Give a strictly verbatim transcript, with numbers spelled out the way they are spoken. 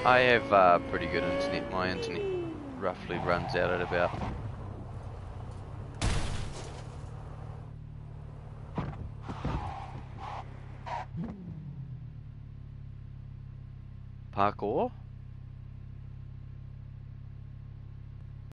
I have uh, pretty good internet. My internet roughly runs out at about parkour.